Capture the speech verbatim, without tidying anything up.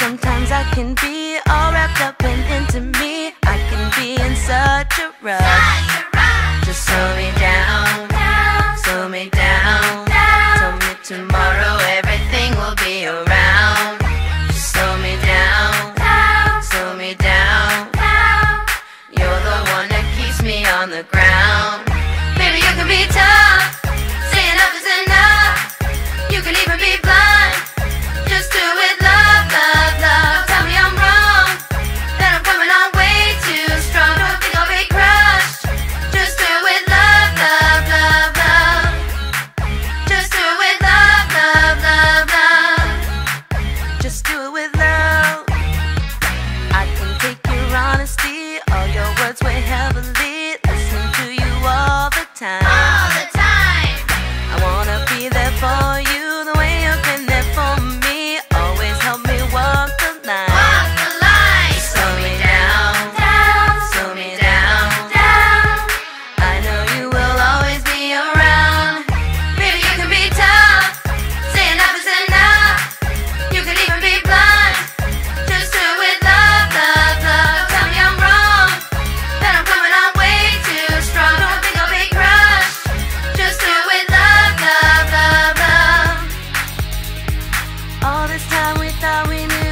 sometimes I can be all wrapped up and into me. I can be in such a rush. Just slow me down, slow me down. Tell me tomorrow everything will be around. Just slow me down, slow me down. You're the one that keeps me on the ground. Baby, you can be tough, say enough is enough. You can even be blind, just do it love, love, love. Tell me I'm wrong, that I'm coming on way too strong. Don't think I'll be crushed, just do it love, love, love, love. Just do it love, love, love, love. Just do it with love. I can take your honesty, all your words weigh heavily. Listen to you all the time, all the time. I wanna be there for you the way you've been there for me. Always help me walk the line, walk the line. Just slow me down, down, slow me down, down. I know you will always be around. Baby, you can be tough, say enough is enough. You can even be blind, just do it love, love, love. Tell me I'm wrong, that I'm coming on way too strong. Don't think I'll be crushed, just do it love, love, love, love. All this time we thought we knew